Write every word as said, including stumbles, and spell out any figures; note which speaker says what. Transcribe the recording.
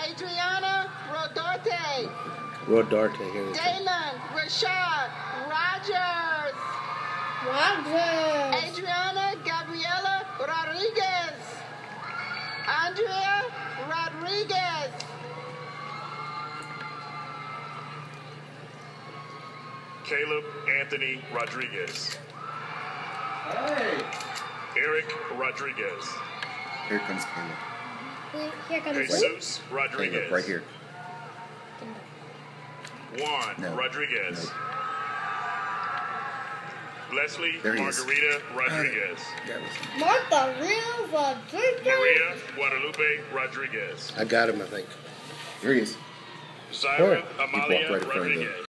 Speaker 1: Adriana Rodarte.
Speaker 2: Rodarte, here it is.
Speaker 1: Dalen Rashad Rogers.
Speaker 3: Rogers.
Speaker 1: Adriana Gabriela Rodriguez. Andrea Rodriguez.
Speaker 4: Caleb Anthony Rodriguez.
Speaker 5: Hey!
Speaker 4: Eric Rodriguez.
Speaker 5: Here comes Caleb.
Speaker 3: Wait, here comes
Speaker 4: Jesus
Speaker 5: Caleb,
Speaker 4: Rodriguez.
Speaker 5: right here.
Speaker 4: Juan
Speaker 5: No.
Speaker 4: Rodriguez.
Speaker 5: No.
Speaker 4: Leslie
Speaker 5: There he is.
Speaker 4: Margarita Rodriguez.
Speaker 5: That was him.
Speaker 3: Martha Real Rodriguez.
Speaker 4: Maria Guadalupe Rodriguez.
Speaker 2: I got him, I think.
Speaker 5: Here he is.
Speaker 4: Zyra
Speaker 2: Oh.
Speaker 4: Amalia
Speaker 5: He walked right in front of the-
Speaker 4: Rodriguez.